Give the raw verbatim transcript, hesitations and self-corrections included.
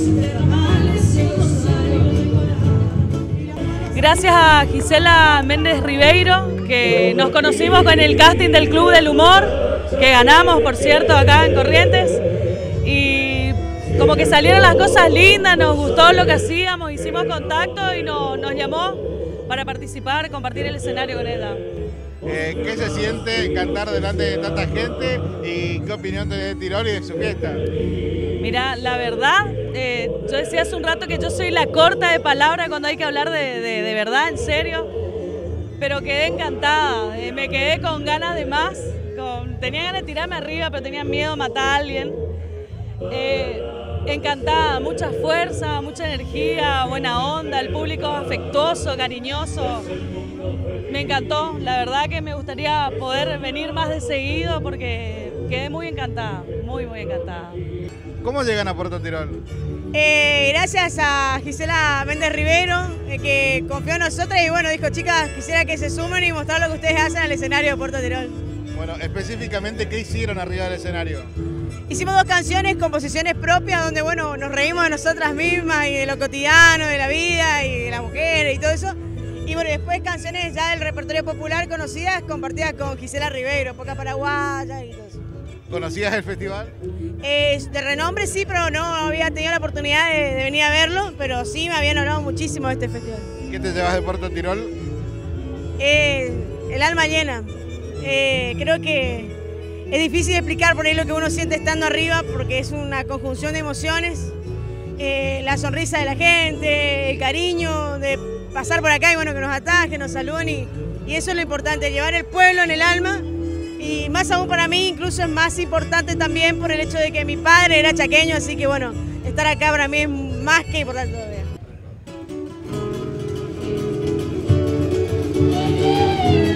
Gracias a Gisela Méndez Ribeiro, que nos conocimos con el casting del Club del Humor, que ganamos, por cierto, acá en Corrientes. Y como que salieron las cosas lindas, nos gustó lo que hacíamos, hicimos contacto y no, nos llamó para participar, compartir el escenario con ella. Eh, ¿Qué se siente cantar delante de tanta gente y qué opinión tenés de Tirol y de su fiesta? Mira, la verdad, eh, yo decía hace un rato que yo soy la corta de palabra cuando hay que hablar de, de, de verdad, en serio, pero quedé encantada, eh, me quedé con ganas de más, con, tenía ganas de tirarme arriba, pero tenía miedo a matar a alguien. Eh, encantada, mucha fuerza, mucha energía, buena onda, el público afectuoso, cariñoso. Me encantó, la verdad que me gustaría poder venir más de seguido porque quedé muy encantada, muy muy encantada. ¿Cómo llegan a Puerto Tirol? Eh, gracias a Gisela Méndez Ribeiro, eh, que confió en nosotras y bueno, dijo, chicas, quisiera que se sumen y mostrar lo que ustedes hacen al escenario de Puerto Tirol. Bueno, específicamente, ¿qué hicieron arriba del escenario? Hicimos dos canciones, composiciones propias, donde bueno, nos reímos de nosotras mismas y de lo cotidiano, de la vida y de las mujeres y todo eso. Y bueno, después canciones ya del repertorio popular conocidas, compartidas con Gisela Ribeiro, Poca Paraguaya y todo eso. ¿Conocías el festival? Eh, de renombre sí, pero no había tenido la oportunidad de, de venir a verlo, pero sí me habían hablado muchísimo de este festival. ¿Qué te llevas de Puerto Tirol? Eh, el alma llena. Eh, creo que es difícil explicar por ahí lo que uno siente estando arriba, porque es una conjunción de emociones. Eh, la sonrisa de la gente, el cariño de pasar por acá y bueno, que nos atajen, nos saluden y, y eso es lo importante, llevar el pueblo en el alma. Y más aún para mí, incluso es más importante también por el hecho de que mi padre era chaqueño, así que bueno, estar acá para mí es más que importante todavía.